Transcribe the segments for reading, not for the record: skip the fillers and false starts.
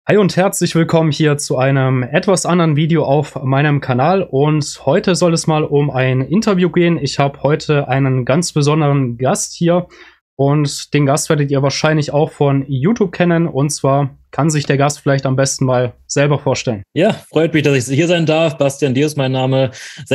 Hi und herzlich willkommen hier zu einem etwas anderen Video auf meinem Kanal, und heute soll es mal um ein Interview gehen. Ich habe heute einen ganz besonderen Gast hier, und den Gast werdet ihr wahrscheinlich auch von YouTube kennen, und zwar kann sich der Gast vielleicht am besten mal selber vorstellen. Ja, freut mich, dass ich hier sein darf. Bastian Dier ist mein Name,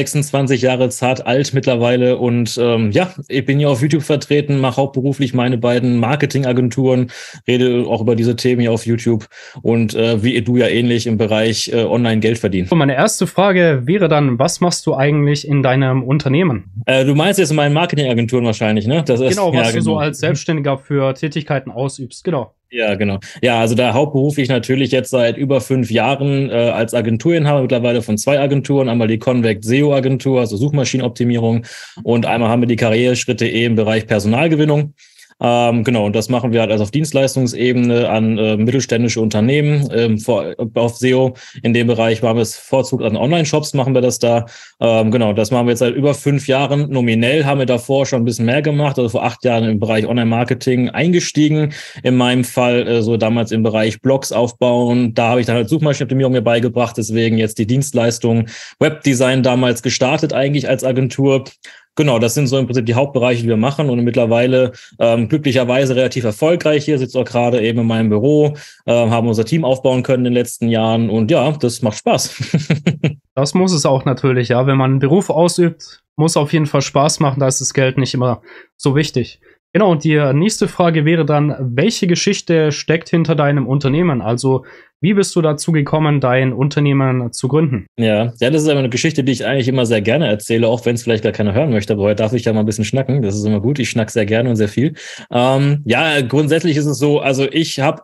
26 Jahre zart alt mittlerweile, und ich bin hier auf YouTube vertreten, mache hauptberuflich meine beiden Marketingagenturen, rede auch über diese Themen hier auf YouTube und wie du ja ähnlich im Bereich online Geld verdienen. Und meine erste Frage wäre dann, was machst du eigentlich in deinem Unternehmen? Du meinst jetzt in meinen Marketingagenturen wahrscheinlich, ne? Das ist, genau, was du so als Selbstständiger für Tätigkeiten ausübst, genau. Ja, genau. Ja, also da hauptberuflich natürlich jetzt seit über 5 Jahren als Agenturinhaber, mittlerweile von 2 Agenturen. Einmal die Convect SEO Agentur, also Suchmaschinenoptimierung, und einmal haben wir die Karriereschritte im Bereich Personalgewinnung. Genau, und das machen wir halt also auf Dienstleistungsebene an mittelständische Unternehmen, auf SEO. In dem Bereich machen wir es vorzugt an Online-Shops, machen wir das da. Genau, das machen wir jetzt seit über 5 Jahren. Nominell haben wir davor schon ein bisschen mehr gemacht, also vor 8 Jahren im Bereich Online-Marketing eingestiegen. In meinem Fall so damals im Bereich Blogs aufbauen. Da habe ich dann halt Suchmaschinenoptimierung mir beigebracht, deswegen jetzt die Dienstleistung Webdesign damals gestartet eigentlich als Agentur. Genau, das sind so im Prinzip die Hauptbereiche, die wir machen, und mittlerweile glücklicherweise relativ erfolgreich. Hier sitzt auch gerade eben in meinem Büro, haben unser Team aufbauen können in den letzten Jahren, und ja, das macht Spaß. Das muss es auch natürlich, ja. Wenn man einen Beruf ausübt, muss auf jeden Fall Spaß machen, da ist das Geld nicht immer so wichtig. Genau, und die nächste Frage wäre dann, welche Geschichte steckt hinter deinem Unternehmen? Also, wie bist du dazu gekommen, dein Unternehmen zu gründen? Ja, das ist aber eine Geschichte, die ich eigentlich immer sehr gerne erzähle, auch wenn es vielleicht gar keiner hören möchte, aber heute darf ich ja mal ein bisschen schnacken. Das ist immer gut. Ich schnack sehr gerne und sehr viel. Grundsätzlich ist es so, also ich habe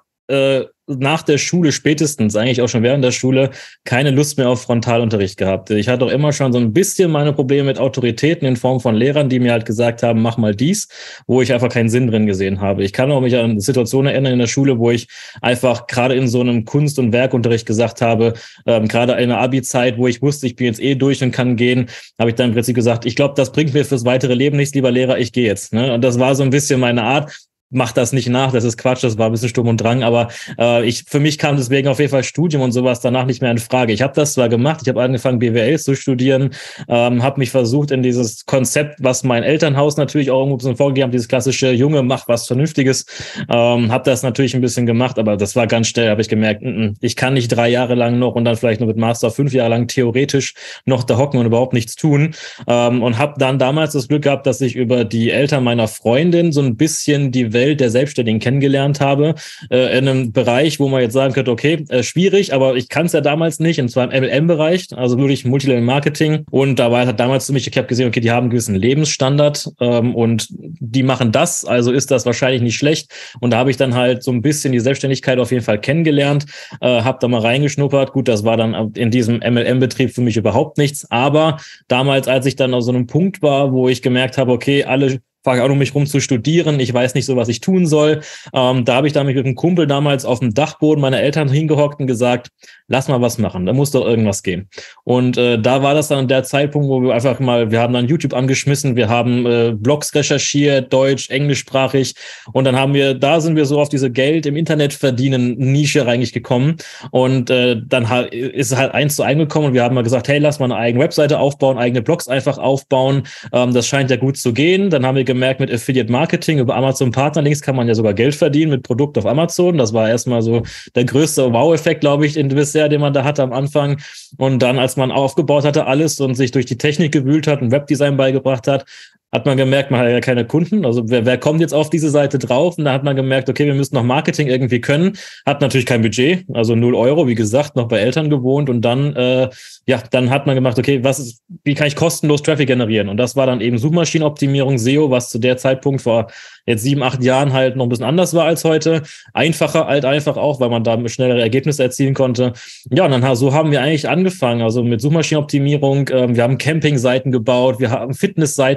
nach der Schule spätestens, eigentlich auch schon während der Schule, keine Lust mehr auf Frontalunterricht gehabt. Ich hatte auch immer schon so ein bisschen meine Probleme mit Autoritäten in Form von Lehrern, die mir halt gesagt haben, mach mal dies, wo ich einfach keinen Sinn drin gesehen habe. Ich kann auch mich an Situationen erinnern in der Schule, wo ich einfach gerade in so einem Kunst- und Werkunterricht gesagt habe, gerade in der Abi-Zeit, wo ich wusste, ich bin jetzt durch und kann gehen, habe ich dann im Prinzip gesagt, ich glaube, das bringt mir fürs weitere Leben nichts, lieber Lehrer, ich gehe jetzt. Ne? Und das war so ein bisschen meine Art. Mach das nicht nach, das ist Quatsch, das war ein bisschen Sturm und Drang, aber für mich kam deswegen auf jeden Fall Studium und sowas danach nicht mehr in Frage. Ich habe das zwar gemacht, ich habe angefangen BWL zu studieren, habe mich versucht in dieses Konzept, was mein Elternhaus natürlich auch irgendwo ein bisschen vorgegeben hat, dieses klassische Junge, mach was Vernünftiges, habe das natürlich ein bisschen gemacht, aber das war ganz schnell, habe ich gemerkt, ich kann nicht 3 Jahre lang noch und dann vielleicht noch mit Master 5 Jahre lang theoretisch noch da hocken und überhaupt nichts tun, und habe dann damals das Glück gehabt, dass ich über die Eltern meiner Freundin so ein bisschen die Welt der Selbstständigen kennengelernt habe, in einem Bereich, wo man jetzt sagen könnte, okay, schwierig, aber ich kann es ja damals nicht, und zwar im MLM-Bereich, also wirklich Multilevel-Marketing, und da war halt damals für mich, ich habe gesehen, okay, die haben einen gewissen Lebensstandard, und die machen das, also ist das wahrscheinlich nicht schlecht, und da habe ich dann halt so ein bisschen die Selbstständigkeit auf jeden Fall kennengelernt, habe da mal reingeschnuppert, gut, das war dann in diesem MLM-Betrieb für mich überhaupt nichts, aber damals, als ich dann auf so einem Punkt war, wo ich gemerkt habe, okay, alle fange auch um mich rum zu studieren, ich weiß nicht so, was ich tun soll. Da habe ich mich mit einem Kumpel damals auf dem Dachboden meiner Eltern hingehockt und gesagt, lass mal was machen, da muss doch irgendwas gehen. Und da war das dann der Zeitpunkt, wo wir einfach mal, wir haben dann YouTube angeschmissen, wir haben Blogs recherchiert, deutsch, englischsprachig, und dann sind wir so auf diese Geld im Internet verdienen Nische eigentlich gekommen, und dann ist es halt 1:1 gekommen, und wir haben mal gesagt, hey, lass mal eine eigene Webseite aufbauen, eigene Blogs einfach aufbauen, das scheint ja gut zu gehen. Dann haben wir gemerkt, mit Affiliate Marketing über Amazon Partnerlinks kann man ja sogar Geld verdienen mit Produkt auf Amazon. Das war erstmal so der größte Wow-Effekt, glaube ich, bisher, den man da hatte am Anfang. Und dann, als man aufgebaut hatte alles und sich durch die Technik gewühlt hat und Webdesign beigebracht hat man gemerkt, man hat ja keine Kunden. Also wer kommt jetzt auf diese Seite drauf? Und da hat man gemerkt, okay, wir müssen noch Marketing irgendwie können. Hat natürlich kein Budget, also 0 Euro, wie gesagt, noch bei Eltern gewohnt. Und dann, dann hat man gemacht, okay, wie kann ich kostenlos Traffic generieren? Und das war dann eben Suchmaschinenoptimierung, SEO, was zu der Zeitpunkt vor jetzt 7, 8 Jahren halt noch ein bisschen anders war als heute. Einfacher, einfach auch, weil man da schnellere Ergebnisse erzielen konnte. Ja, und dann so haben wir eigentlich angefangen, also mit Suchmaschinenoptimierung. Wir haben Campingseiten gebaut, wir haben Fitnessseiten gebaut,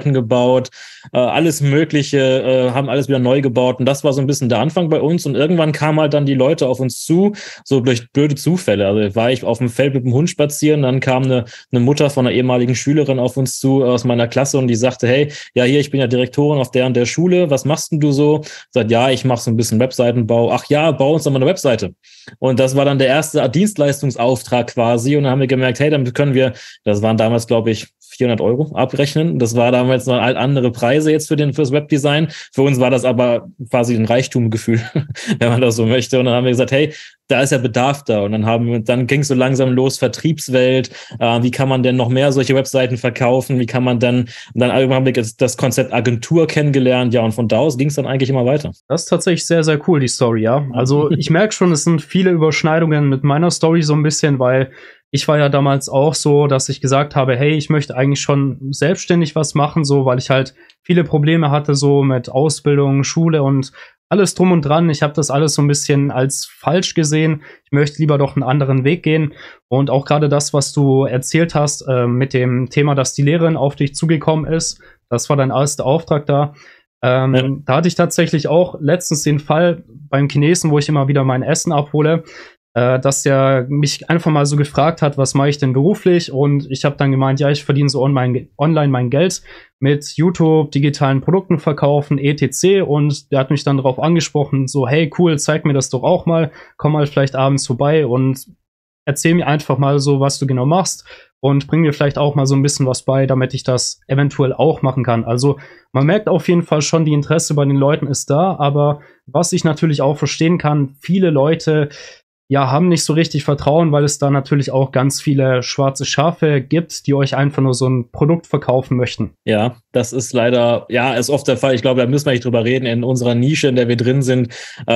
umgebaut, alles Mögliche, haben alles wieder neu gebaut. Und das war so ein bisschen der Anfang bei uns. Und irgendwann kamen halt dann die Leute auf uns zu, so durch blöde Zufälle. Also war ich auf dem Feld mit dem Hund spazieren, dann kam eine Mutter von einer ehemaligen Schülerin auf uns zu aus meiner Klasse und die sagte, hey, ja hier, ich bin ja Direktorin auf der und der Schule, was machst denn du so? Sagt, ja, ich mache so ein bisschen Webseitenbau. Ach ja, bau uns doch mal eine Webseite. Und das war dann der erste Dienstleistungsauftrag quasi. Und dann haben wir gemerkt, hey, dann können wir, das waren damals, glaube ich, 400 € abrechnen. Das war damals noch halt andere Preise jetzt fürs Webdesign. Für uns war das aber quasi ein Reichtumgefühl, wenn man das so möchte. Und dann haben wir gesagt, hey, da ist ja Bedarf da. Und dann ging es so langsam los, Vertriebswelt. Wie kann man denn noch mehr solche Webseiten verkaufen? Wie kann man dann irgendwann haben wir das Konzept Agentur kennengelernt. Ja, und von da aus ging es dann eigentlich immer weiter. Das ist tatsächlich sehr, sehr cool, die Story, ja. Also ich merke schon, es sind viele Überschneidungen mit meiner Story so ein bisschen, weil ich war ja damals auch so, dass ich gesagt habe, hey, ich möchte eigentlich schon selbstständig was machen, so, weil ich halt viele Probleme hatte, so mit Ausbildung, Schule und alles drum und dran. Ich habe das alles so ein bisschen als falsch gesehen. Ich möchte lieber doch einen anderen Weg gehen. Und auch gerade das, was du erzählt hast, mit dem Thema, dass die Lehrerin auf dich zugekommen ist, das war dein erster Auftrag da. Da hatte ich tatsächlich auch letztens den Fall beim Chinesen, wo ich immer wieder mein Essen abhole, dass der mich einfach mal so gefragt hat, was mache ich denn beruflich? Und ich habe dann gemeint, ja, ich verdiene so online mein Geld mit YouTube, digitalen Produkten verkaufen, etc. Und der hat mich dann darauf angesprochen, so, hey, cool, zeig mir das doch auch mal, komm mal vielleicht abends vorbei und erzähl mir einfach mal so, was du genau machst und bring mir vielleicht auch mal so ein bisschen was bei, damit ich das eventuell auch machen kann. Also man merkt auf jeden Fall schon, die Interesse bei den Leuten ist da, aber was ich natürlich auch verstehen kann, viele Leute ja, haben nicht so richtig Vertrauen, weil es da natürlich auch ganz viele schwarze Schafe gibt, die euch einfach nur so ein Produkt verkaufen möchten. Ja, das ist leider, ja, ist oft der Fall. Ich glaube, da müssen wir nicht drüber reden in unserer Nische, in der wir drin sind.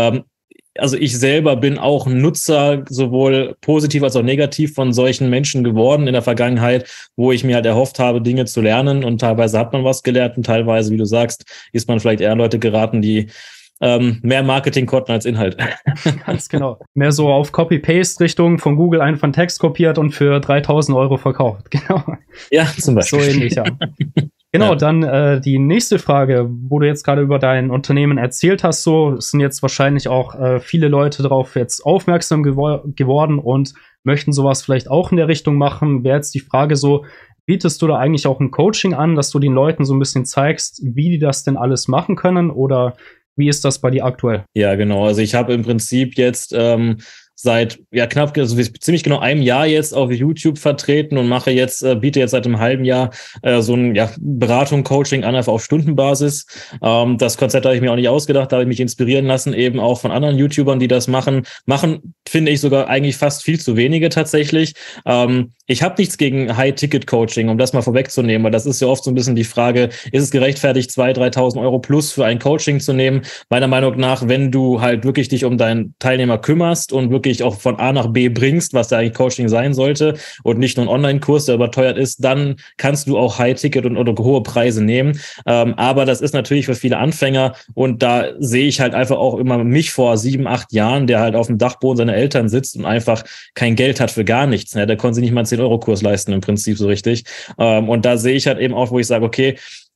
Also ich selber bin auch Nutzer, sowohl positiv als auch negativ von solchen Menschen geworden in der Vergangenheit, wo ich mir halt erhofft habe, Dinge zu lernen und teilweise hat man was gelernt und teilweise, wie du sagst, ist man vielleicht eher Leute geraten, die mehr Marketing konnten als Inhalt. Ganz genau. Mehr so auf Copy-Paste-Richtung von Google einfach einen Text kopiert und für 3.000 € verkauft. Genau. Ja, zum Beispiel. So ähnlich, ja. Genau, ja. Dann die nächste Frage, wo du jetzt gerade über dein Unternehmen erzählt hast, so sind jetzt wahrscheinlich auch viele Leute darauf jetzt aufmerksam geworden und möchten sowas vielleicht auch in der Richtung machen. Wäre jetzt die Frage so, bietest du da eigentlich auch ein Coaching an, dass du den Leuten so ein bisschen zeigst, wie die das denn alles machen können, oder wie ist das bei dir aktuell? Ja, genau. Also ich habe im Prinzip jetzt seit knapp, also ziemlich genau einem Jahr jetzt auf YouTube vertreten und biete jetzt seit einem halben Jahr so ein Beratung, Coaching an, einfach auf Stundenbasis. Das Konzept habe ich mir auch nicht ausgedacht, da habe ich mich inspirieren lassen, eben auch von anderen YouTubern, die das machen. Finde ich sogar eigentlich fast viel zu wenige tatsächlich. Ich habe nichts gegen High-Ticket-Coaching, um das mal vorwegzunehmen, weil das ist ja oft so ein bisschen die Frage, ist es gerechtfertigt, 2.000, 3.000 € plus für ein Coaching zu nehmen? Meiner Meinung nach, wenn du halt wirklich dich um deinen Teilnehmer kümmerst und wirklich auch von A nach B bringst, was da eigentlich Coaching sein sollte und nicht nur ein Online-Kurs, der überteuert ist, dann kannst du auch High-Ticket oder hohe Preise nehmen. Aber das ist natürlich für viele Anfänger und da sehe ich halt einfach auch immer mich vor 7, 8 Jahren, der halt auf dem Dachboden seiner Eltern sitzt und einfach kein Geld hat für gar nichts. Ne? Der konnte sich nicht mal einen 10-€ Kurs leisten im Prinzip so richtig. Und da sehe ich halt eben auch, wo ich sage, okay,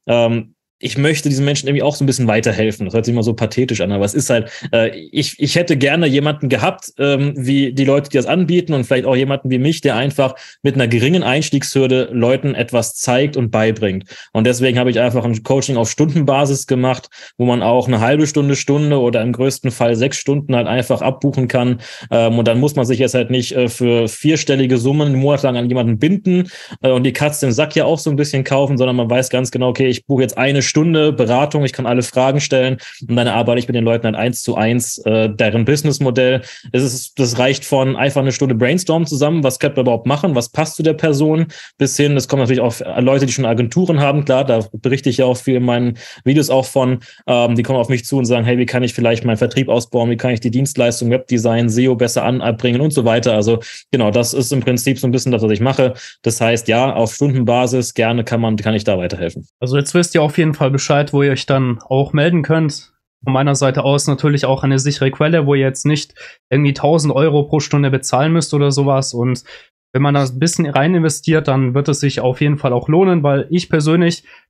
ich möchte diesen Menschen irgendwie auch so ein bisschen weiterhelfen. Das hört sich immer so pathetisch an, aber es ist halt, ich hätte gerne jemanden gehabt, wie die Leute, die das anbieten und vielleicht auch jemanden wie mich, der einfach mit einer geringen Einstiegshürde Leuten etwas zeigt und beibringt. Und deswegen habe ich einfach ein Coaching auf Stundenbasis gemacht, wo man auch eine halbe Stunde oder im größten Fall 6 Stunden halt einfach abbuchen kann. Und dann muss man sich jetzt halt nicht für 4-stellige Summen einen Monat lang an jemanden binden und die Katze im Sack ja auch so ein bisschen kaufen, sondern man weiß ganz genau, okay, ich buche jetzt eine Stunde Beratung, ich kann alle Fragen stellen und dann arbeite ich mit den Leuten halt 1:1 deren Businessmodell. Das reicht von einfach eine Stunde Brainstorm zusammen, was könnte man überhaupt machen, was passt zu der Person, bis hin, das kommt natürlich auch Leute, die schon Agenturen haben, klar, da berichte ich ja auch viel in meinen Videos auch von, die kommen auf mich zu und sagen, hey, wie kann ich vielleicht meinen Vertrieb ausbauen, wie kann ich die Dienstleistung, Webdesign, SEO besser anbringen und so weiter. Also genau, das ist im Prinzip so ein bisschen das, was ich mache. Das heißt, ja, auf Stundenbasis gerne kann ich da weiterhelfen. Also jetzt wisst ihr auf jeden Fall Bescheid, wo ihr euch dann auch melden könnt. Von meiner Seite aus natürlich auch eine sichere Quelle, wo ihr jetzt nicht irgendwie 1.000 € pro Stunde bezahlen müsst oder sowas. Und wenn man da ein bisschen rein investiert, dann wird es sich auf jeden Fall auch lohnen, weil ich persönlich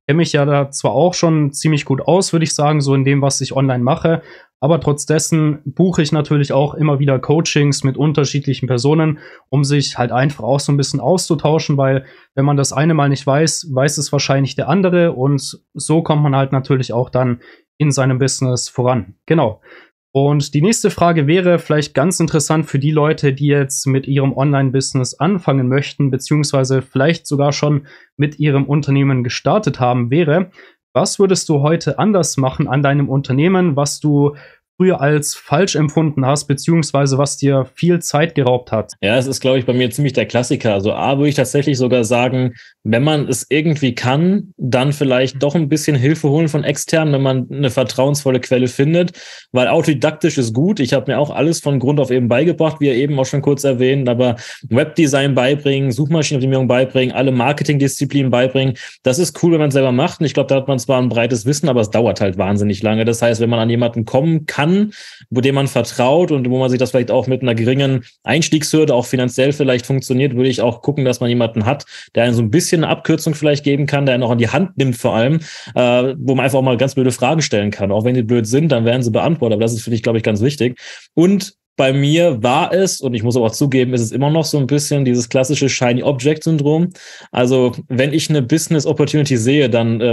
kenne mich ja da zwar auch schon ziemlich gut aus, würde ich sagen, so in dem, was ich online mache, aber trotz dessen buche ich natürlich auch immer wieder Coachings mit unterschiedlichen Personen, um sich halt einfach auch so ein bisschen auszutauschen, weil wenn man das eine Mal nicht weiß, weiß es wahrscheinlich der andere und so kommt man halt natürlich auch dann in seinem Business voran. Genau. Und die nächste Frage wäre vielleicht ganz interessant für die Leute, die jetzt mit ihrem Online-Business anfangen möchten, beziehungsweise vielleicht sogar schon mit ihrem Unternehmen gestartet haben, wäre: Was würdest du heute anders machen an deinem Unternehmen, was du früher als falsch empfunden hast, beziehungsweise was dir viel Zeit geraubt hat? Ja, es ist, glaube ich, bei mir ziemlich der Klassiker. Also A, würde ich tatsächlich sogar sagen, wenn man es irgendwie kann, dann vielleicht doch ein bisschen Hilfe holen von extern, wenn man eine vertrauensvolle Quelle findet, weil autodidaktisch ist gut. Ich habe mir auch alles von Grund auf eben beigebracht, wie ihr eben auch schon kurz erwähnt, aber Webdesign beibringen, Suchmaschinenoptimierung beibringen, alle Marketingdisziplinen beibringen, das ist cool, wenn man es selber macht. Und ich glaube, da hat man zwar ein breites Wissen, aber es dauert halt wahnsinnig lange. Das heißt, wenn man an jemanden kommen kann, wo dem man vertraut und wo man sich das vielleicht auch mit einer geringen Einstiegshürde auch finanziell vielleicht funktioniert, würde ich auch gucken, dass man jemanden hat, der einen so ein bisschen eine Abkürzung vielleicht geben kann, der einen auch an die Hand nimmt vor allem, wo man einfach auch mal ganz blöde Fragen stellen kann. Auch wenn die blöd sind, dann werden sie beantwortet. Aber das ist, finde ich, glaube ich, ganz wichtig. Und bei mir war es, und ich muss aber auch zugeben, ist es immer noch so ein bisschen dieses klassische Shiny Object Syndrom. Also wenn ich eine Business Opportunity sehe,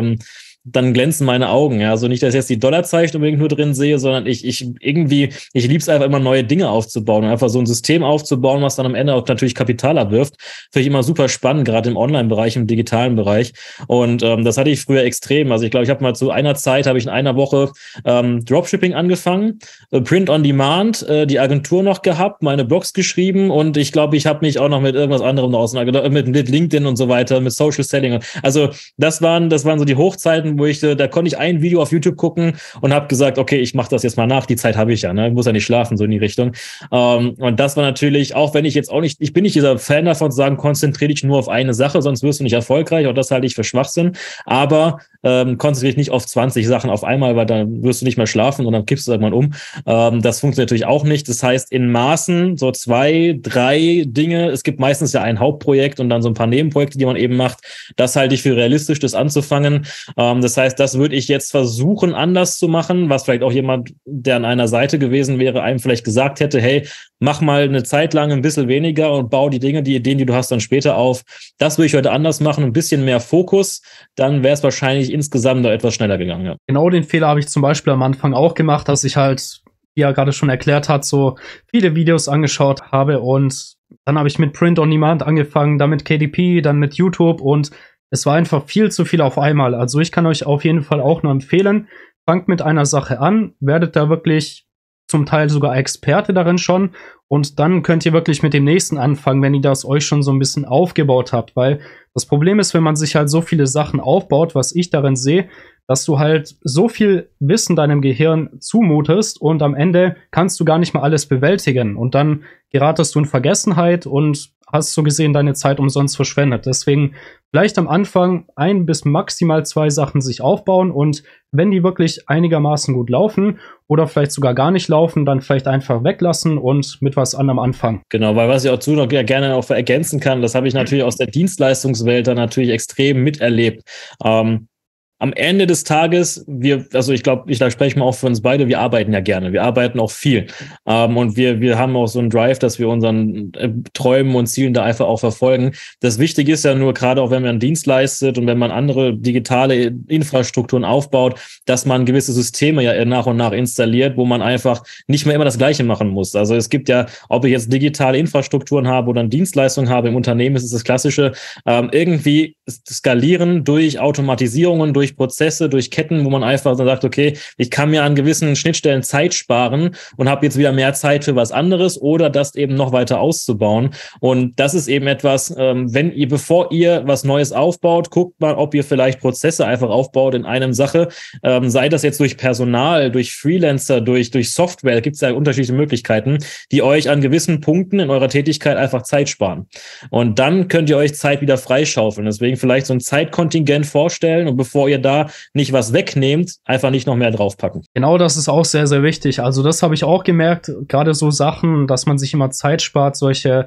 dann glänzen meine Augen. Ja, also nicht, dass ich jetzt die Dollarzeichen unbedingt nur drin sehe, sondern ich liebe es einfach immer, neue Dinge aufzubauen und einfach so ein System aufzubauen, was dann am Ende auch natürlich Kapital abwirft. Finde ich immer super spannend, gerade im Online-Bereich, im digitalen Bereich. Und das hatte ich früher extrem. Also ich glaube, ich habe mal zu einer Zeit, habe ich in einer Woche Dropshipping angefangen, Print on Demand, die Agentur noch gehabt, meine Blogs geschrieben und ich glaube, ich habe mich auch noch mit irgendwas anderem auseinandergesetzt, mit LinkedIn und so weiter, mit Social Selling. Also das waren so die Hochzeiten, wo da konnte ich ein Video auf YouTube gucken und habe gesagt, okay, ich mache das jetzt mal nach, die Zeit habe ich ja, ne? Ich muss ja nicht schlafen, so in die Richtung. Und das war natürlich, auch wenn ich jetzt auch nicht, ich bin nicht dieser Fan davon zu sagen, konzentriere dich nur auf eine Sache, sonst wirst du nicht erfolgreich, auch das halte ich für Schwachsinn, aber konzentriere dich nicht auf 20 Sachen auf einmal, weil dann wirst du nicht mehr schlafen und dann kippst du irgendwann um. Das funktioniert natürlich auch nicht. Das heißt, in Maßen so 2, 3 Dinge. Es gibt meistens ja ein Hauptprojekt und dann so ein paar Nebenprojekte, die man eben macht. Das halte ich für realistisch, das anzufangen. Das heißt, das würde ich jetzt versuchen, anders zu machen, was vielleicht auch jemand, der an einer Seite gewesen wäre, einem vielleicht gesagt hätte, hey, mach mal eine Zeit lang ein bisschen weniger und bau die Ideen, die du hast, dann später auf. Das würde ich heute anders machen, ein bisschen mehr Fokus. Dann wäre es wahrscheinlich insgesamt noch etwas schneller gegangen. Ja. Genau den Fehler habe ich zum Beispiel am Anfang auch gemacht, dass ich halt, wie er gerade schon erklärt hat, so viele Videos angeschaut habe und dann habe ich mit Print on Demand angefangen, dann mit KDP, dann mit YouTube und es war einfach viel zu viel auf einmal. Also ich kann euch auf jeden Fall auch nur empfehlen, fangt mit einer Sache an, werdet da wirklich zum Teil sogar Experte darin schon und dann könnt ihr wirklich mit dem nächsten anfangen, wenn ihr das euch schon so ein bisschen aufgebaut habt, weil das Problem ist, wenn man sich halt so viele Sachen aufbaut, was ich darin sehe, dass du halt so viel Wissen deinem Gehirn zumutest und am Ende kannst du gar nicht mal alles bewältigen und dann geratest du in Vergessenheit und hast so gesehen deine Zeit umsonst verschwendet. Deswegen vielleicht am Anfang 1 bis maximal 2 Sachen sich aufbauen und wenn die wirklich einigermaßen gut laufen oder vielleicht sogar gar nicht laufen, dann vielleicht einfach weglassen und mit was anderem anfangen. Genau, weil was ich auch noch gerne auch ergänzen kann, das habe ich natürlich aus der Dienstleistungswelt dann natürlich extrem miterlebt. Am Ende des Tages, ich glaube, da spreche ich mal auch für uns beide, wir arbeiten ja gerne, wir arbeiten auch viel. Und wir haben auch so einen Drive, dass wir unseren Träumen und Zielen da einfach auch verfolgen. Das Wichtige ist ja nur, gerade auch wenn man einen Dienst leistet und wenn man andere digitale Infrastrukturen aufbaut, dass man gewisse Systeme ja nach und nach installiert, wo man einfach nicht mehr immer das Gleiche machen muss. Also es gibt ja, ob ich jetzt digitale Infrastrukturen habe oder eine Dienstleistung habe im Unternehmen, ist es das Klassische, irgendwie skalieren durch Automatisierungen, durch Prozesse, durch Ketten, wo man einfach so sagt, okay, ich kann mir an gewissen Schnittstellen Zeit sparen und habe jetzt wieder mehr Zeit für was anderes oder das eben noch weiter auszubauen. Und das ist eben etwas, bevor ihr was Neues aufbaut, guckt mal, ob ihr vielleicht Prozesse einfach aufbaut in einem Sache, sei das jetzt durch Personal, durch Freelancer, durch Software, da gibt es ja unterschiedliche Möglichkeiten, die euch an gewissen Punkten in eurer Tätigkeit einfach Zeit sparen. Und dann könnt ihr euch Zeit wieder freischaufeln. Deswegen vielleicht so ein Zeitkontingent vorstellen und bevor ihr da nicht was wegnehmt, einfach nicht noch mehr draufpacken. Genau, das ist auch sehr, sehr wichtig. Also das habe ich auch gemerkt, gerade so Sachen, dass man sich immer Zeit spart, solche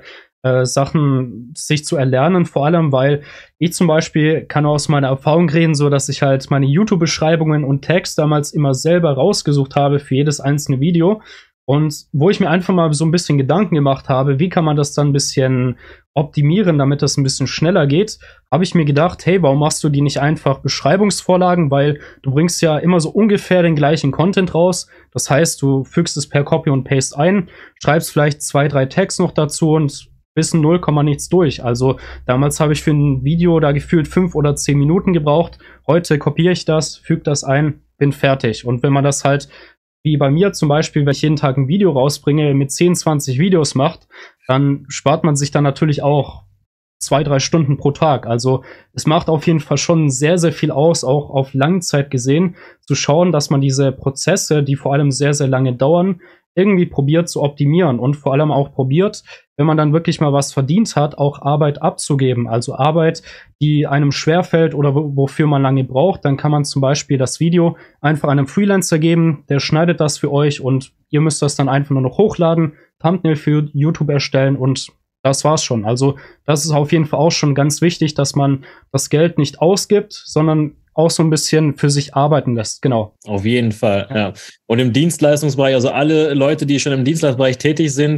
Sachen sich zu erlernen, vor allem, weil ich zum Beispiel kann aus meiner Erfahrung reden, so dass ich halt meine YouTube-Beschreibungen und Tags damals immer selber rausgesucht habe für jedes einzelne Video. Und wo ich mir einfach mal so ein bisschen Gedanken gemacht habe, wie kann man das dann ein bisschen optimieren, damit das ein bisschen schneller geht, habe ich mir gedacht, hey, warum machst du die nicht einfach Beschreibungsvorlagen? Weil du bringst ja immer so ungefähr den gleichen Content raus. Das heißt, du fügst es per Copy und Paste ein, schreibst vielleicht 2, 3 Tags noch dazu und bis 0, nichts durch. Also damals habe ich für ein Video da gefühlt 5 oder 10 Minuten gebraucht. Heute kopiere ich das, füge das ein, bin fertig. Und wenn man das halt wie bei mir zum Beispiel, wenn ich jeden Tag ein Video rausbringe, mit 10, 20 Videos macht, dann spart man sich dann natürlich auch 2, 3 Stunden pro Tag. Also es macht auf jeden Fall schon sehr, sehr viel aus, auch auf Langzeit gesehen, zu schauen, dass man diese Prozesse, die vor allem sehr, sehr lange dauern, irgendwie probiert zu optimieren und vor allem auch probiert, wenn man dann wirklich mal was verdient hat, auch Arbeit abzugeben. Also Arbeit, die einem schwerfällt oder wofür man lange braucht. Dann kann man zum Beispiel das Video einfach einem Freelancer geben, der schneidet das für euch und ihr müsst das dann einfach nur noch hochladen, Thumbnail für YouTube erstellen und das war's schon. Also das ist auf jeden Fall auch schon ganz wichtig, dass man das Geld nicht ausgibt, sondern auch so ein bisschen für sich arbeiten lässt, genau. Auf jeden Fall, ja. Und im Dienstleistungsbereich, also alle Leute, die schon im Dienstleistungsbereich tätig sind,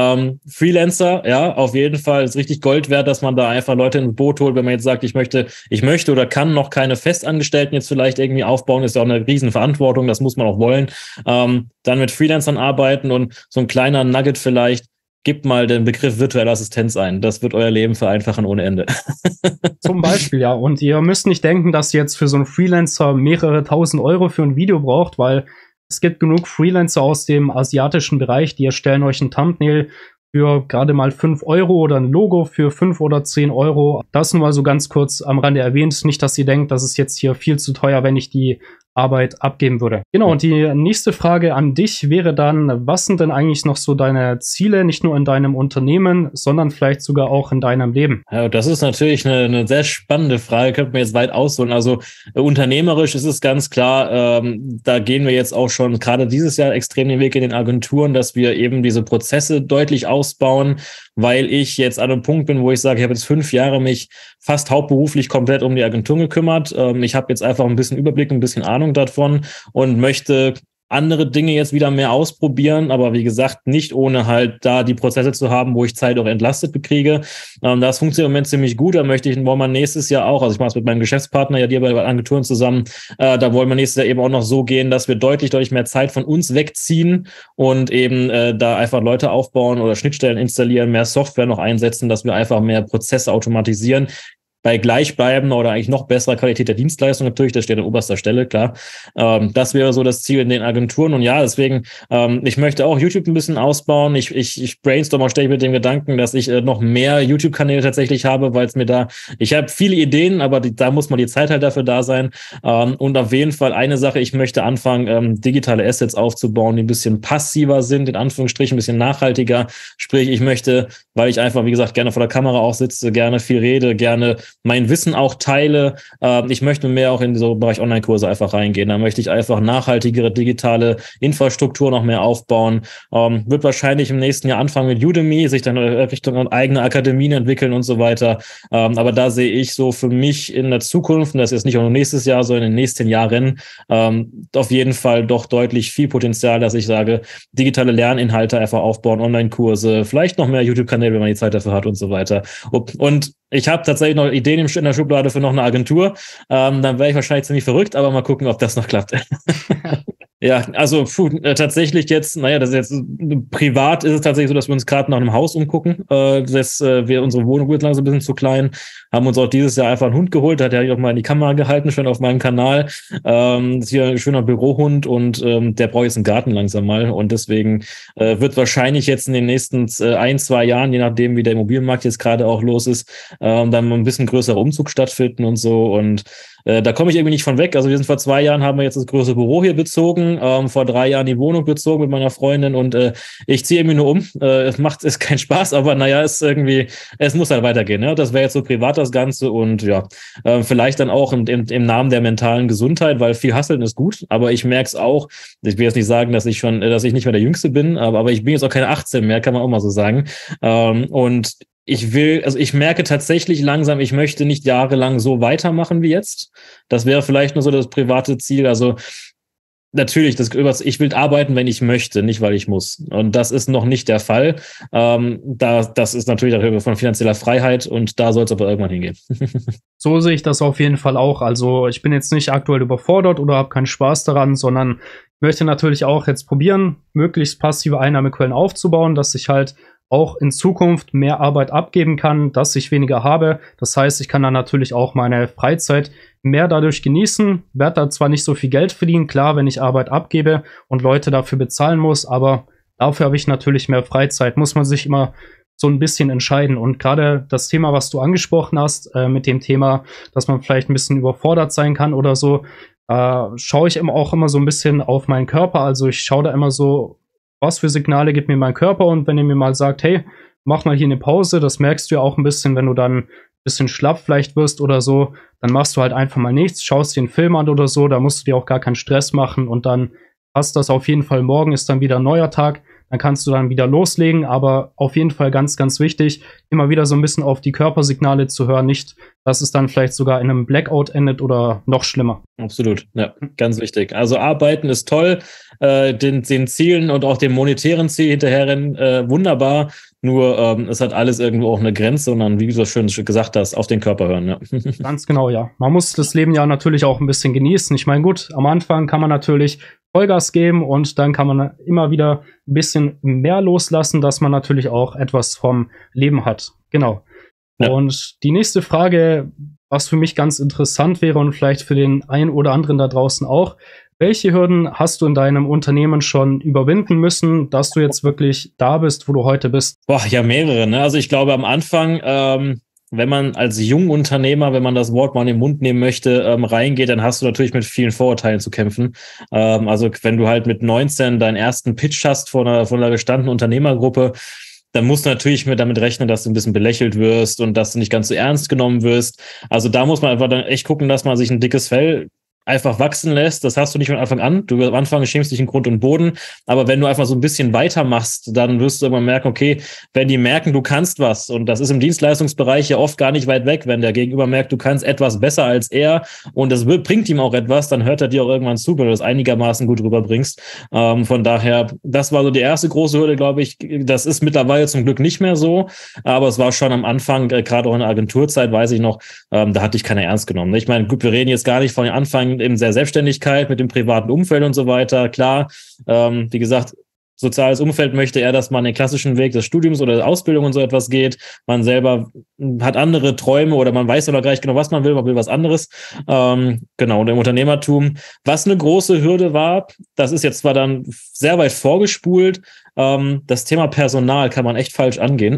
Freelancer, ja, auf jeden Fall ist richtig Gold wert, dass man da einfach Leute ins Boot holt, wenn man jetzt sagt, ich möchte oder kann noch keine Festangestellten jetzt vielleicht irgendwie aufbauen, ist ja auch eine Riesenverantwortung, das muss man auch wollen. Dann mit Freelancern arbeiten und so ein kleiner Nugget vielleicht, gebt mal den Begriff virtuelle Assistenz ein. Das wird euer Leben vereinfachen ohne Ende. Zum Beispiel, ja. Und ihr müsst nicht denken, dass ihr jetzt für so einen Freelancer mehrere tausend Euro für ein Video braucht, weil es gibt genug Freelancer aus dem asiatischen Bereich, die erstellen euch ein Thumbnail für gerade mal 5 Euro oder ein Logo für 5 oder 10 Euro. Das nur mal so ganz kurz am Rande erwähnt. Nicht, dass ihr denkt, das ist jetzt hier viel zu teuer, wenn ich die Arbeit abgeben würde. Genau, und die nächste Frage an dich wäre dann, was sind denn eigentlich noch so deine Ziele, nicht nur in deinem Unternehmen, sondern vielleicht sogar auch in deinem Leben? Ja, das ist natürlich eine sehr spannende Frage, könnte man jetzt weit ausholen. Also unternehmerisch ist es ganz klar, da gehen wir jetzt auch schon gerade dieses Jahr extrem den Weg in den Agenturen, dass wir eben diese Prozesse deutlich ausbauen, weil ich jetzt an einem Punkt bin, wo ich sage, ich habe jetzt 5 Jahre mich fast hauptberuflich komplett um die Agentur gekümmert. Ich habe jetzt einfach ein bisschen Überblick, ein bisschen Ahnung davon und möchte andere Dinge jetzt wieder mehr ausprobieren, aber wie gesagt, nicht ohne halt da die Prozesse zu haben, wo ich Zeit auch entlastet bekriege. Das funktioniert im Moment ziemlich gut. Da wollen wir nächstes Jahr auch, also ich mache es mit meinem Geschäftspartner, ja, die bei Agenturen zusammen, da wollen wir nächstes Jahr eben auch noch so gehen, dass wir deutlich mehr Zeit von uns wegziehen und eben da einfach Leute aufbauen oder Schnittstellen installieren, mehr Software noch einsetzen, dass wir einfach mehr Prozesse automatisieren. Bei gleichbleibender oder eigentlich noch besserer Qualität der Dienstleistung natürlich, das steht an oberster Stelle, klar. Das wäre so das Ziel in den Agenturen. Und ja, deswegen, ich möchte auch YouTube ein bisschen ausbauen. Ich brainstorm auch ständig mit dem Gedanken, dass ich noch mehr YouTube-Kanäle tatsächlich habe, weil es mir da, ich habe viele Ideen, aber da muss mal die Zeit halt dafür da sein. Und auf jeden Fall eine Sache, ich möchte anfangen, digitale Assets aufzubauen, die ein bisschen passiver sind, in Anführungsstrichen ein bisschen nachhaltiger. Sprich, ich möchte, weil ich einfach, wie gesagt, gerne vor der Kamera auch sitze, gerne viel rede, gerne mein Wissen auch teile. Ich möchte mehr auch in so Bereich Online-Kurse einfach reingehen. Da möchte ich einfach nachhaltigere digitale Infrastruktur noch mehr aufbauen. Wird wahrscheinlich im nächsten Jahr anfangen mit Udemy, sich dann Richtung eigene Akademien entwickeln und so weiter. Aber da sehe ich so für mich in der Zukunft, und das ist nicht nur nächstes Jahr, sondern in den nächsten Jahren, auf jeden Fall doch deutlich viel Potenzial, dass ich sage, digitale Lerninhalte einfach aufbauen, Online-Kurse, vielleicht noch mehr YouTube-Kanäle, wenn man die Zeit dafür hat und so weiter. Und ich habe tatsächlich noch Ideen in der Schublade für noch eine Agentur. Dann wäre ich wahrscheinlich ziemlich verrückt, aber mal gucken, ob das noch klappt. Ja, also tatsächlich jetzt, das ist jetzt privat ist es tatsächlich so, dass wir uns gerade nach einem Haus umgucken. Unsere Wohnung wird langsam ein bisschen zu klein. Haben uns auch dieses Jahr einfach einen Hund geholt, hat ja auch mal in die Kamera gehalten, schon auf meinem Kanal. Ist hier ein schöner Bürohund und der braucht jetzt einen Garten langsam mal. Und deswegen wird wahrscheinlich jetzt in den nächsten 1, 2 Jahren, je nachdem wie der Immobilienmarkt jetzt gerade auch los ist, dann mal ein bisschen größerer Umzug stattfinden und so. Und da komme ich irgendwie nicht von weg. Also wir sind vor 2 Jahren, haben wir jetzt das große Büro hier bezogen, vor 3 Jahren die Wohnung bezogen mit meiner Freundin und ich ziehe irgendwie nur um. Es keinen Spaß, aber es muss halt weitergehen. Ne? Das wäre jetzt so privat das Ganze und ja, vielleicht dann auch im Namen der mentalen Gesundheit, weil viel Hasseln ist gut, aber ich merke es auch, ich will jetzt nicht sagen, dass ich nicht mehr der Jüngste bin, aber ich bin jetzt auch keine 18 mehr, kann man auch mal so sagen. Und ich merke tatsächlich langsam, ich möchte nicht jahrelang so weitermachen wie jetzt. Das wäre vielleicht nur so das private Ziel. Also natürlich, ich will arbeiten, wenn ich möchte, nicht weil ich muss. Und das ist noch nicht der Fall. Das ist natürlich darüber von finanzieller Freiheit und da soll es aber irgendwann hingehen. So sehe ich das auf jeden Fall auch. Also ich bin jetzt nicht aktuell überfordert oder habe keinen Spaß daran, sondern möchte natürlich auch jetzt probieren, möglichst passive Einnahmequellen aufzubauen, dass ich halt auch in Zukunft mehr Arbeit abgeben kann, dass ich weniger habe. Das heißt, ich kann dann natürlich auch meine Freizeit mehr dadurch genießen, werde da zwar nicht so viel Geld verdienen, klar, wenn ich Arbeit abgebe und Leute dafür bezahlen muss, aber dafür habe ich natürlich mehr Freizeit, muss man sich immer so ein bisschen entscheiden. Und gerade das Thema, was du angesprochen hast, mit dem Thema, dass man vielleicht ein bisschen überfordert sein kann oder so, schaue ich auch immer so ein bisschen auf meinen Körper. Also ich schaue da immer so, was für Signale gibt mir mein Körper, und wenn er mir mal sagt, hey, mach mal hier eine Pause, das merkst du ja auch ein bisschen, wenn du dann ein bisschen schlapp vielleicht wirst oder so, dann machst du halt einfach mal nichts, schaust dir einen Film an oder so, da musst du dir auch gar keinen Stress machen und dann passt das auf jeden Fall. Morgen ist dann wieder ein neuer Tag, dann kannst du dann wieder loslegen, aber auf jeden Fall ganz, ganz wichtig, immer wieder so ein bisschen auf die Körpersignale zu hören, nicht, dass es dann vielleicht sogar in einem Blackout endet oder noch schlimmer. Absolut, ja, ganz wichtig. Also arbeiten ist toll, den Zielen und auch dem monetären Ziel hinterherrennen, wunderbar, nur es hat alles irgendwo auch eine Grenze und dann, wie du so schön gesagt hast, auf den Körper hören. Ja. Ganz genau, ja. Man muss das Leben ja natürlich auch ein bisschen genießen. Ich meine, gut, am Anfang kann man natürlich Vollgas geben und dann kann man immer wieder ein bisschen mehr loslassen, dass man natürlich auch etwas vom Leben hat. Genau. Ja. Und die nächste Frage, was für mich ganz interessant wäre und vielleicht für den einen oder anderen da draußen auch: Welche Hürden hast du in deinem Unternehmen schon überwinden müssen, dass du jetzt wirklich da bist, wo du heute bist? Boah, ja, mehrere, ne? Also ich glaube am Anfang, wenn man als Jungunternehmer, wenn man das Wort mal in den Mund nehmen möchte, reingeht, dann hast du natürlich mit vielen Vorurteilen zu kämpfen. Also wenn du halt mit 19 deinen ersten Pitch hast von einer gestandenen Unternehmergruppe, dann musst du natürlich damit rechnen, dass du ein bisschen belächelt wirst und dass du nicht ganz so ernst genommen wirst. Also da muss man einfach dann echt gucken, dass man sich ein dickes Fell einfach wachsen lässt. Das hast du nicht von Anfang an. Du am Anfang schämst dich in Grund und Boden. Aber wenn du einfach so ein bisschen weitermachst, dann wirst du immer merken, okay, wenn die merken, du kannst was, und das ist im Dienstleistungsbereich ja oft gar nicht weit weg, wenn der Gegenüber merkt, du kannst etwas besser als er und das bringt ihm auch etwas, dann hört er dir auch irgendwann zu, weil du das einigermaßen gut rüberbringst. Von daher, das war so die erste große Hürde, glaube ich. Das ist mittlerweile zum Glück nicht mehr so, aber es war schon am Anfang, gerade auch in der Agenturzeit, weiß ich noch, da hatte ich keiner ernst genommen. Ich meine, gut, wir reden jetzt gar nicht von den Anfang in der Selbstständigkeit mit dem privaten Umfeld und so weiter. Klar, wie gesagt, soziales Umfeld möchte eher, dass man den klassischen Weg des Studiums oder der Ausbildung und so etwas geht. Man selber hat andere Träume oder man weiß oder gar nicht genau, was man will was anderes. Genau, und im Unternehmertum, was eine große Hürde war, das ist jetzt zwar dann sehr weit vorgespult, das Thema Personal kann man echt falsch angehen.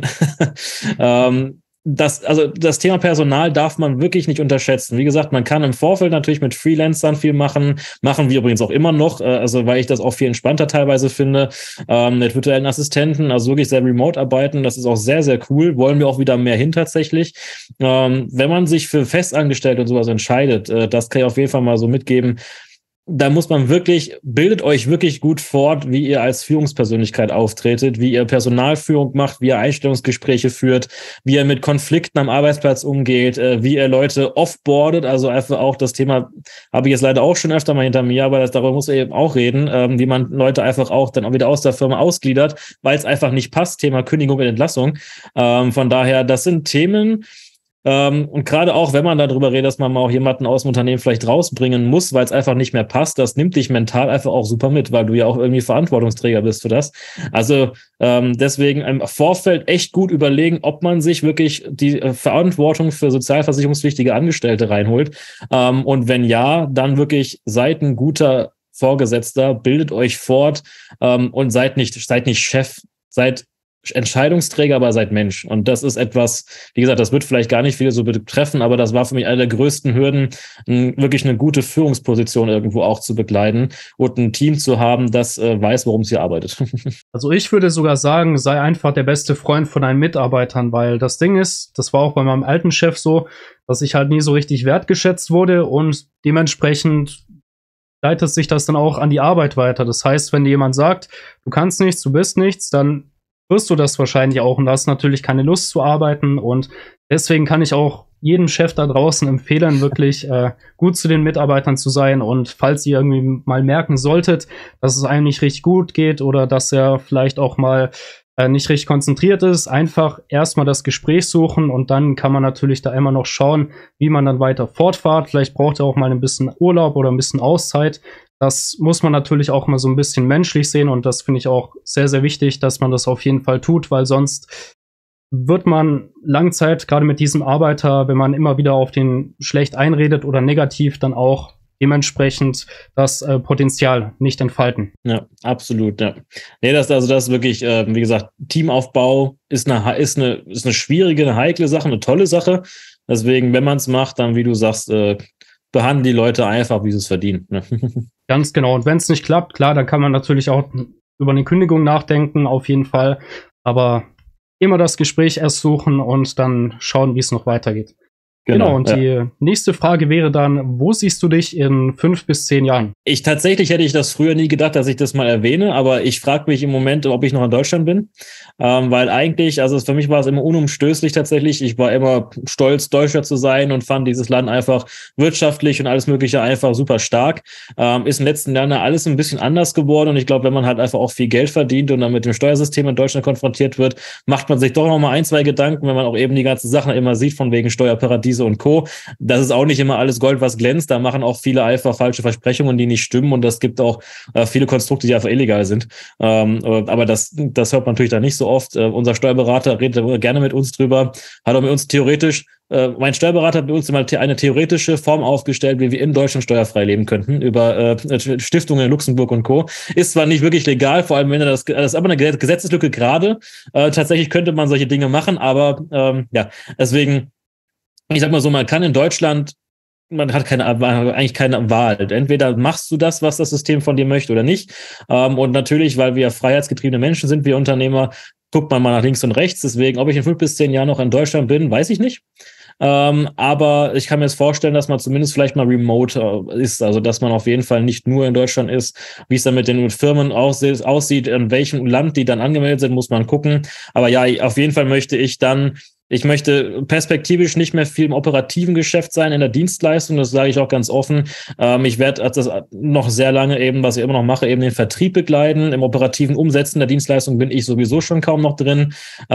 Das Thema Personal darf man wirklich nicht unterschätzen. Wie gesagt, man kann im Vorfeld natürlich mit Freelancern viel machen wir übrigens auch immer noch, also weil ich das auch viel entspannter teilweise finde, mit virtuellen Assistenten, also wirklich sehr remote arbeiten, das ist auch sehr, sehr cool, wollen wir auch wieder mehr hin tatsächlich. Wenn man sich für Festangestellte und sowas entscheidet, das kann ich auf jeden Fall mal so mitgeben, da muss man wirklich, bildet euch wirklich gut fort, wie ihr als Führungspersönlichkeit auftretet, wie ihr Personalführung macht, wie ihr Einstellungsgespräche führt, wie ihr mit Konflikten am Arbeitsplatz umgeht, wie ihr Leute offboardet, also einfach auch das Thema, habe ich jetzt leider auch schon öfter mal hinter mir, aber darüber muss man eben auch reden, wie man Leute einfach auch dann auch wieder aus der Firma ausgliedert, weil es einfach nicht passt, Thema Kündigung und Entlassung. Von daher, das sind Themen, und gerade auch, wenn man darüber redet, dass man mal auch jemanden aus dem Unternehmen vielleicht rausbringen muss, weil es einfach nicht mehr passt, das nimmt dich mental einfach auch super mit, weil du ja auch irgendwie Verantwortungsträger bist für das. Also deswegen im Vorfeld echt gut überlegen, ob man sich wirklich die Verantwortung für sozialversicherungspflichtige Angestellte reinholt. Und wenn ja, dann wirklich seid ein guter Vorgesetzter, bildet euch fort und seid nicht Chef, seid Entscheidungsträger, aber seid Mensch. Und das ist etwas, wie gesagt, das wird vielleicht gar nicht viele so betreffen, aber das war für mich eine der größten Hürden, wirklich eine gute Führungsposition irgendwo auch zu bekleiden und ein Team zu haben, das weiß, worum es hier arbeitet. Also ich würde sogar sagen, sei einfach der beste Freund von deinen Mitarbeitern, weil das Ding ist, das war auch bei meinem alten Chef so, dass ich halt nie so richtig wertgeschätzt wurde und dementsprechend leitet sich das dann auch an die Arbeit weiter. Das heißt, wenn dir jemand sagt, du kannst nichts, du bist nichts, dann wirst du das wahrscheinlich auch und hast natürlich keine Lust zu arbeiten. Und deswegen kann ich auch jedem Chef da draußen empfehlen, wirklich gut zu den Mitarbeitern zu sein. Und falls ihr irgendwie mal merken solltet, dass es einem nicht richtig gut geht oder dass er vielleicht auch mal nicht richtig konzentriert ist, einfach erstmal das Gespräch suchen und dann kann man natürlich da immer noch schauen, wie man dann weiter fortfahrt. Vielleicht braucht er auch mal ein bisschen Urlaub oder ein bisschen Auszeit. Das muss man natürlich auch mal so ein bisschen menschlich sehen und das finde ich auch sehr, sehr wichtig, dass man das auf jeden Fall tut, weil sonst wird man Langzeit, gerade mit diesem Arbeiter, wenn man immer wieder auf den schlecht einredet oder negativ, dann auch dementsprechend das Potenzial nicht entfalten. Ja, absolut, ja. Nee, das ist wirklich, wie gesagt, Teamaufbau ist eine schwierige, eine heikle Sache, eine tolle Sache. Deswegen, wenn man es macht, dann, wie du sagst, behandeln die Leute einfach, wie sie es verdienen. Ne? Ganz genau. Und wenn es nicht klappt, klar, dann kann man natürlich auch über eine Kündigung nachdenken, auf jeden Fall. Aber immer das Gespräch erst suchen und dann schauen, wie es noch weitergeht. Genau, und die nächste Frage wäre dann, wo siehst du dich in 5 bis 10 Jahren? Tatsächlich hätte ich das früher nie gedacht, dass ich das mal erwähne, aber ich frage mich im Moment, ob ich noch in Deutschland bin, weil eigentlich, also für mich war es immer unumstößlich tatsächlich, ich war immer stolz, Deutscher zu sein und fand dieses Land einfach wirtschaftlich und alles Mögliche einfach super stark. Ist in den letzten Jahren alles ein bisschen anders geworden und ich glaube, wenn man halt einfach auch viel Geld verdient und dann mit dem Steuersystem in Deutschland konfrontiert wird, macht man sich doch noch mal 1, 2 Gedanken, wenn man auch eben die ganzen Sachen immer sieht, von wegen Steuerparadiese und Co. Das ist auch nicht immer alles Gold, was glänzt. Da machen auch viele einfach falsche Versprechungen, die nicht stimmen. Und das gibt auch viele Konstrukte, die einfach illegal sind. Aber das hört man natürlich da nicht so oft. Unser Steuerberater redet gerne mit uns drüber, hat auch mit uns theoretisch mein Steuerberater hat bei uns mal eine theoretische Form aufgestellt, wie wir in Deutschland steuerfrei leben könnten, über Stiftungen in Luxemburg und Co. Ist zwar nicht wirklich legal, vor allem wenn das ist aber eine Gesetzeslücke gerade. Tatsächlich könnte man solche Dinge machen, aber ja, deswegen, ich sag mal so, man kann in Deutschland, man hat eigentlich keine Wahl. Entweder machst du das, was das System von dir möchte oder nicht. Und natürlich, weil wir freiheitsgetriebene Menschen sind, wir Unternehmer, guckt man mal nach links und rechts. Deswegen, ob ich in 5 bis 10 Jahren noch in Deutschland bin, weiß ich nicht. Aber ich kann mir jetzt vorstellen, dass man zumindest vielleicht mal remote ist, also dass man auf jeden Fall nicht nur in Deutschland ist. Wie es dann mit den Firmen aussieht, in welchem Land die dann angemeldet sind, muss man gucken. Aber ja, auf jeden Fall möchte ich möchte perspektivisch nicht mehr viel im operativen Geschäft sein, in der Dienstleistung, das sage ich auch ganz offen. Ich werde das noch sehr lange eben, was ich immer noch mache, eben den Vertrieb begleiten. Im operativen Umsetzen der Dienstleistung bin ich sowieso schon kaum noch drin.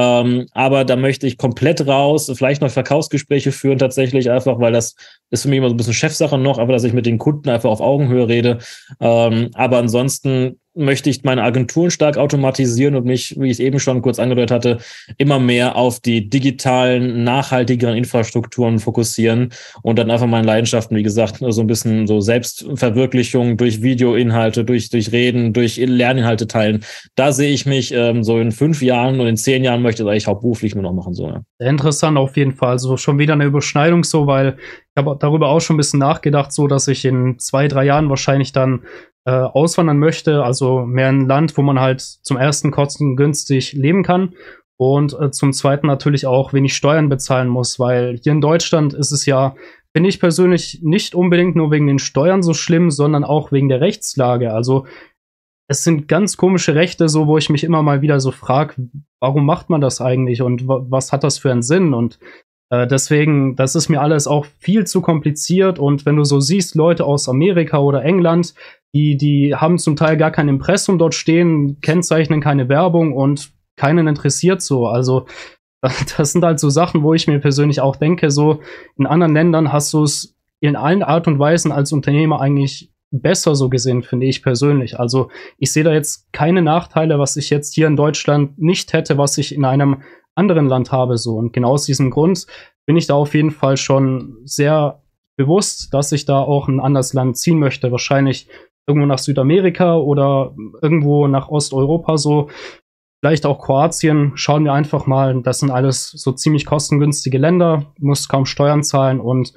Aber da möchte ich komplett raus, vielleicht noch Verkaufsgespräche führen tatsächlich einfach, weil das ist für mich immer so ein bisschen Chefsache noch, aber dass ich mit den Kunden einfach auf Augenhöhe rede. Aber ansonsten möchte ich meine Agenturen stark automatisieren und mich, wie ich es eben schon kurz angedeutet hatte, immer mehr auf die digitalen, nachhaltigeren Infrastrukturen fokussieren und dann einfach meine Leidenschaften, wie gesagt, so ein bisschen so Selbstverwirklichung durch Videoinhalte, durch Reden, durch Lerninhalte teilen. Da sehe ich mich so in 5 Jahren und in 10 Jahren möchte ich das eigentlich hauptberuflich nur noch machen. So, ja. Sehr interessant auf jeden Fall. Also schon wieder eine Überschneidung so, weil ich habe darüber auch schon ein bisschen nachgedacht, so dass ich in 2, 3 Jahren wahrscheinlich dann auswandern möchte, also mehr ein Land, wo man halt zum ersten kostengünstig leben kann und zum zweiten natürlich auch wenig Steuern bezahlen muss, weil hier in Deutschland ist es ja, finde ich persönlich, nicht unbedingt nur wegen den Steuern so schlimm, sondern auch wegen der Rechtslage. Also es sind ganz komische Rechte, so wo ich mich immer mal wieder so frage, warum macht man das eigentlich und was hat das für einen Sinn? Und deswegen, das ist mir alles auch viel zu kompliziert. Und wenn du so siehst, Leute aus Amerika oder England, die haben zum Teil gar kein Impressum dort stehen, kennzeichnen keine Werbung und keinen interessiert so. Also das sind halt so Sachen, wo ich mir persönlich auch denke, so in anderen Ländern hast du es in allen Art und Weisen als Unternehmer eigentlich besser so gesehen, finde ich persönlich. Also ich sehe da jetzt keine Nachteile, was ich jetzt hier in Deutschland nicht hätte, was ich in einem anderen Land habe so. Und genau aus diesem Grund bin ich da auf jeden Fall schon sehr bewusst, dass ich da auch ein anderes Land ziehen möchte. Wahrscheinlich irgendwo nach Südamerika oder irgendwo nach Osteuropa so. Vielleicht auch Kroatien. Schauen wir einfach mal. Das sind alles so ziemlich kostengünstige Länder. Du musst kaum Steuern zahlen und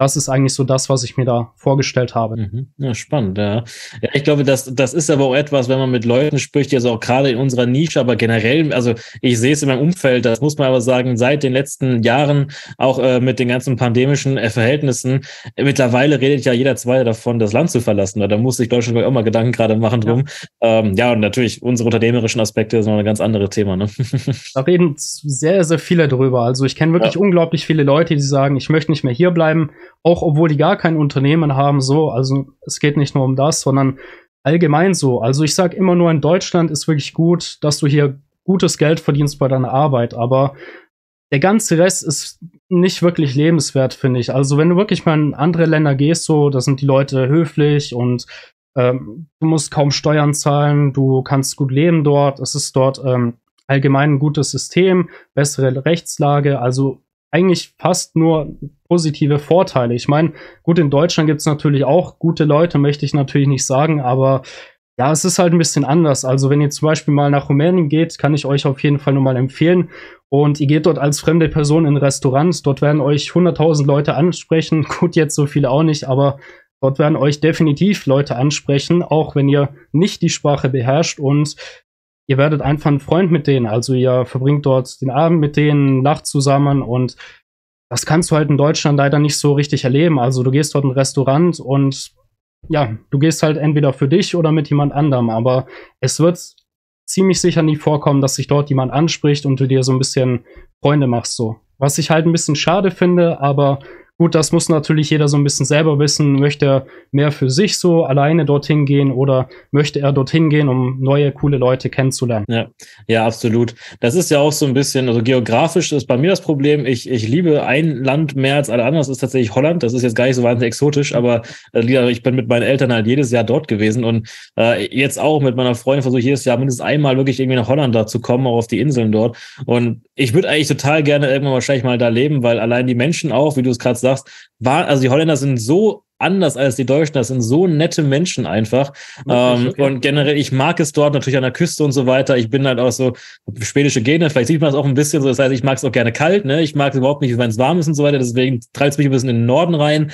das ist eigentlich so das, was ich mir da vorgestellt habe. Mhm. Ja, spannend, ja. Ja, ich glaube, das ist aber auch etwas, wenn man mit Leuten spricht, also auch gerade in unserer Nische, aber generell, also ich sehe es in meinem Umfeld, das muss man aber sagen, seit den letzten Jahren, auch mit den ganzen pandemischen Verhältnissen, mittlerweile redet ja jeder Zweite davon, das Land zu verlassen. Da muss sich Deutschland auch mal Gedanken gerade machen drum. Ja, und natürlich unsere unternehmerischen Aspekte sind noch ein ganz anderes Thema, ne? Da reden sehr, sehr viele drüber. Also ich kenne wirklich unglaublich viele Leute, die sagen, ich möchte nicht mehr hier bleiben, auch obwohl die gar kein Unternehmen haben, so. Also es geht nicht nur um das, sondern allgemein so. Also ich sage immer nur, in Deutschland ist wirklich gut, dass du hier gutes Geld verdienst bei deiner Arbeit, aber der ganze Rest ist nicht wirklich lebenswert, finde ich. Also wenn du wirklich mal in andere Länder gehst, so, da sind die Leute höflich und du musst kaum Steuern zahlen, du kannst gut leben dort, es ist dort allgemein ein gutes System, bessere Rechtslage, also eigentlich fast nur positive Vorteile. Ich meine, gut, in Deutschland gibt es natürlich auch gute Leute, möchte ich natürlich nicht sagen, aber ja, es ist halt ein bisschen anders. Also wenn ihr zum Beispiel mal nach Rumänien geht, kann ich euch auf jeden Fall nur mal empfehlen. Und ihr geht dort als fremde Person in ein Restaurant, dort werden euch 100.000 Leute ansprechen. Gut, jetzt so viele auch nicht, aber dort werden euch definitiv Leute ansprechen, auch wenn ihr nicht die Sprache beherrscht, und ihr werdet einfach ein Freund mit denen. Also ihr verbringt dort den Abend mit denen, lacht zusammen, und das kannst du halt in Deutschland leider nicht so richtig erleben. Also du gehst dort in ein Restaurant und ja, du gehst halt entweder für dich oder mit jemand anderem, aber es wird ziemlich sicher nie vorkommen, dass sich dort jemand anspricht und du dir so ein bisschen Freunde machst, so. Was ich halt ein bisschen schade finde, aber gut, das muss natürlich jeder so ein bisschen selber wissen. Möchte er mehr für sich so alleine dorthin gehen oder möchte er dorthin gehen, um neue, coole Leute kennenzulernen? Ja, ja, absolut. Das ist ja auch so ein bisschen, also geografisch ist bei mir das Problem, ich liebe ein Land mehr als alle anderen, das ist tatsächlich Holland. Das ist jetzt gar nicht so wahnsinnig exotisch, aber ich bin mit meinen Eltern halt jedes Jahr dort gewesen und jetzt auch mit meiner Freundin versuche ich jedes Jahr mindestens einmal wirklich irgendwie nach Holland da zu kommen, auch auf die Inseln dort. Und ich würde eigentlich total gerne irgendwann wahrscheinlich mal da leben, weil allein die Menschen auch, wie du es gerade sagst, also die Holländer sind so anders als die Deutschen, das sind so nette Menschen einfach. Okay. Und generell, ich mag es dort natürlich an der Küste und so weiter. Ich bin halt auch so schwedische Gene, vielleicht sieht man es auch ein bisschen so, das heißt, ich mag es auch gerne kalt, ne? Ich mag es überhaupt nicht, wenn es warm ist und so weiter, deswegen treibt es mich ein bisschen in den Norden rein.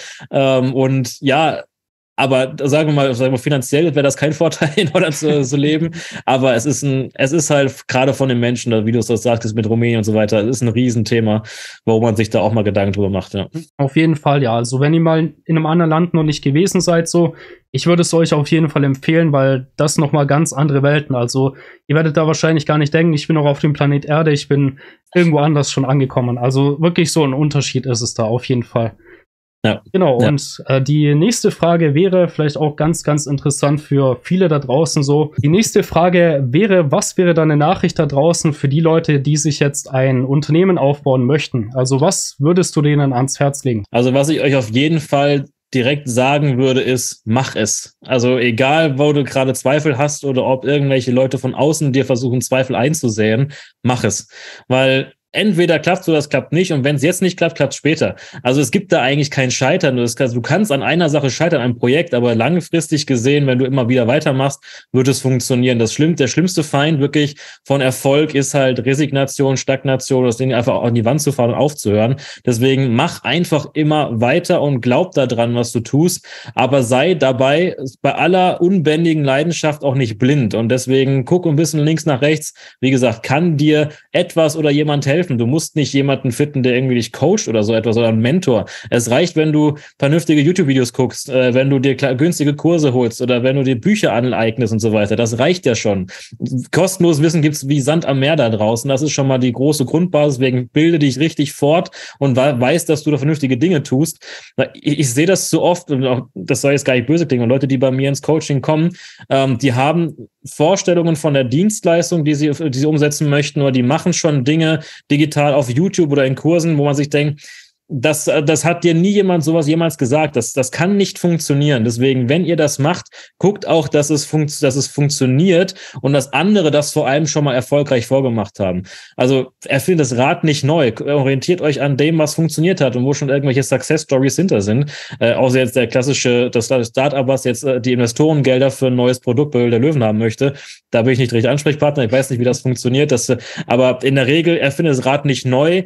Und ja, aber sagen wir mal, finanziell wäre das kein Vorteil, in Holland zu leben. Aber es ist halt gerade von den Menschen, wie du es so sagtest, mit Rumänien und so weiter, es ist ein Riesenthema, warum man sich da auch mal Gedanken drüber macht. Ja. Auf jeden Fall, ja. Also wenn ihr mal in einem anderen Land noch nicht gewesen seid, so, ich würde es euch auf jeden Fall empfehlen, weil das nochmal ganz andere Welten. Also ihr werdet da wahrscheinlich gar nicht denken, ich bin noch auf dem Planet Erde, ich bin irgendwo anders schon angekommen. Also wirklich so ein Unterschied ist es da auf jeden Fall. Ja. Genau, ja. Und die nächste Frage wäre vielleicht auch ganz, ganz interessant für viele da draußen so. Die nächste Frage wäre, was wäre da eine Nachricht da draußen für die Leute, die sich jetzt ein Unternehmen aufbauen möchten? Also was würdest du denen ans Herz legen? Also was ich euch auf jeden Fall direkt sagen würde, ist, mach es. Also egal, wo du gerade Zweifel hast oder ob irgendwelche Leute von außen dir versuchen, Zweifel einzusäen, mach es. Weil entweder klappt es oder es klappt nicht. Und wenn es jetzt nicht klappt, klappt es später. Also es gibt da eigentlich kein Scheitern. Du kannst an einer Sache scheitern, einem Projekt, aber langfristig gesehen, wenn du immer wieder weitermachst, wird es funktionieren. Der schlimmste Feind wirklich von Erfolg ist halt Resignation, Stagnation, das Ding einfach an die Wand zu fahren und aufzuhören. Deswegen mach einfach immer weiter und glaub daran, was du tust. Aber sei dabei bei aller unbändigen Leidenschaft auch nicht blind. Und deswegen guck ein bisschen links nach rechts. Wie gesagt, kann dir etwas oder jemand helfen? Du musst nicht jemanden finden, der irgendwie dich coacht oder so etwas, oder einen Mentor. Es reicht, wenn du vernünftige YouTube-Videos guckst, wenn du dir günstige Kurse holst oder wenn du dir Bücher aneignest und so weiter. Das reicht ja schon. Kostenloses Wissen gibt's wie Sand am Meer da draußen. Das ist schon mal die große Grundbasis. Deswegen bilde dich richtig fort und weiß, dass du da vernünftige Dinge tust. Ich sehe das so oft, und auch, das soll jetzt gar nicht böse klingen, und Leute, die bei mir ins Coaching kommen, die haben Vorstellungen von der Dienstleistung, die sie umsetzen möchten, oder die machen schon Dinge digital auf YouTube oder in Kursen, wo man sich denkt, das hat dir nie jemand sowas jemals gesagt. Das kann nicht funktionieren. Deswegen, wenn ihr das macht, guckt auch, dass es funktioniert und dass andere das vor allem schon mal erfolgreich vorgemacht haben. Also erfindet das Rad nicht neu. Orientiert euch an dem, was funktioniert hat und wo schon irgendwelche Success-Stories hinter sind. Außer jetzt das Start-up, was jetzt die Investorengelder für ein neues Produkt bei der Löwen haben möchte. Da bin ich nicht richtig Ansprechpartner. Ich weiß nicht, wie das funktioniert. Aber in der Regel erfindet das Rad nicht neu.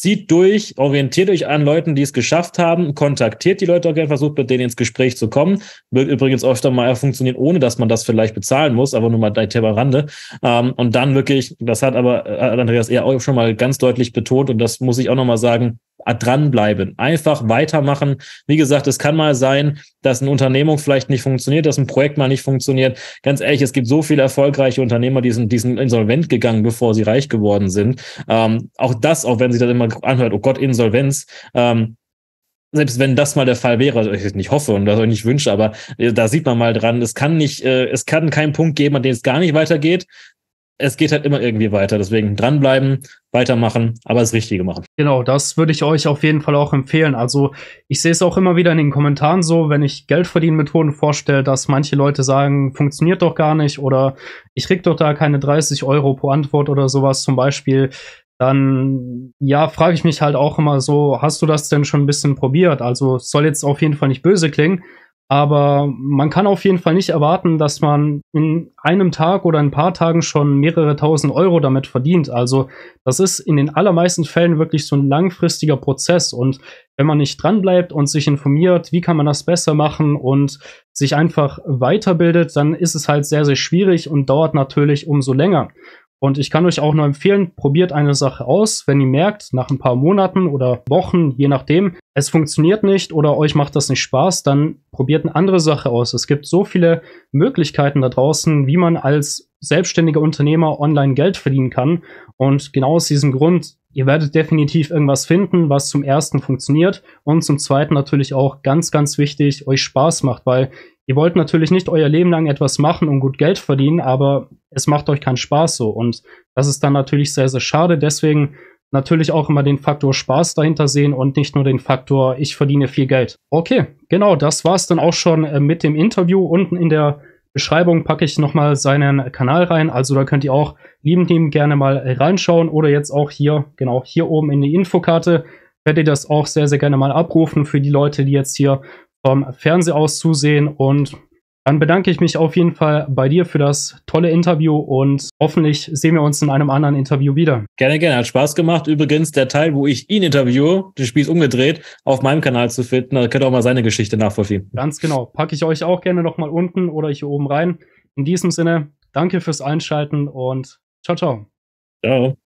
zieht durch, orientiert euch an Leuten, die es geschafft haben, kontaktiert die Leute auch gerne, versucht mit denen ins Gespräch zu kommen. Wird übrigens öfter mal funktionieren, ohne dass man das vielleicht bezahlen muss, aber nur mal bei Thema Rande. Und dann wirklich, das hat aber Andreas eher auch schon mal ganz deutlich betont und das muss ich auch nochmal sagen, dranbleiben, einfach weitermachen. Wie gesagt, es kann mal sein, dass eine Unternehmung vielleicht nicht funktioniert, dass ein Projekt mal nicht funktioniert. Ganz ehrlich, es gibt so viele erfolgreiche Unternehmer, die sind insolvent gegangen, bevor sie reich geworden sind. Auch wenn sich das immer anhört, oh Gott, Insolvenz, selbst wenn das mal der Fall wäre, also ich nicht hoffe und das auch nicht wünsche, aber da sieht man mal dran, es kann keinen Punkt geben, an dem es gar nicht weitergeht. Es geht halt immer irgendwie weiter. Deswegen dranbleiben, weitermachen, aber das Richtige machen. Genau, das würde ich euch auf jeden Fall auch empfehlen. Also ich sehe es auch immer wieder in den Kommentaren so, wenn ich Geldverdienmethoden vorstelle, dass manche Leute sagen, funktioniert doch gar nicht oder ich krieg doch da keine 30 Euro pro Antwort oder sowas zum Beispiel. Dann, ja, frage ich mich halt auch immer so, hast du das denn schon ein bisschen probiert? Also es soll jetzt auf jeden Fall nicht böse klingen, aber man kann auf jeden Fall nicht erwarten, dass man in einem Tag oder ein paar Tagen schon mehrere tausend Euro damit verdient. Also das ist in den allermeisten Fällen wirklich so ein langfristiger Prozess. Und wenn man nicht dranbleibt und sich informiert, wie kann man das besser machen und sich einfach weiterbildet, dann ist es halt sehr, sehr schwierig und dauert natürlich umso länger. Und ich kann euch auch nur empfehlen, probiert eine Sache aus, wenn ihr merkt, nach ein paar Monaten oder Wochen, je nachdem, es funktioniert nicht oder euch macht das nicht Spaß, dann probiert eine andere Sache aus. Es gibt so viele Möglichkeiten da draußen, wie man als selbstständiger Unternehmer online Geld verdienen kann. Und genau aus diesem Grund, ihr werdet definitiv irgendwas finden, was zum ersten funktioniert und zum zweiten natürlich auch ganz, ganz wichtig, euch Spaß macht, weil ihr wollt natürlich nicht euer Leben lang etwas machen und gut Geld verdienen, aber es macht euch keinen Spaß so. Und das ist dann natürlich sehr, sehr schade. Deswegen natürlich auch immer den Faktor Spaß dahinter sehen und nicht nur den Faktor, ich verdiene viel Geld. Okay, genau, das war's dann auch schon mit dem Interview. Unten in der Beschreibung packe ich nochmal seinen Kanal rein. Also da könnt ihr auch liebend ihm gerne mal reinschauen oder jetzt auch hier, genau, hier oben in die Infokarte könnt ihr das auch sehr, sehr gerne mal abrufen für die Leute, die jetzt hier vom Fernseher aus zusehen. Und dann bedanke ich mich auf jeden Fall bei dir für das tolle Interview und hoffentlich sehen wir uns in einem anderen Interview wieder. Gerne, gerne. Hat Spaß gemacht. Übrigens, der Teil, wo ich ihn interviewe, den Spieß umgedreht, auf meinem Kanal zu finden. Da könnt ihr auch mal seine Geschichte nachvollziehen. Ganz genau. Packe ich euch auch gerne nochmal unten oder hier oben rein. In diesem Sinne, danke fürs Einschalten und ciao, ciao. Ciao.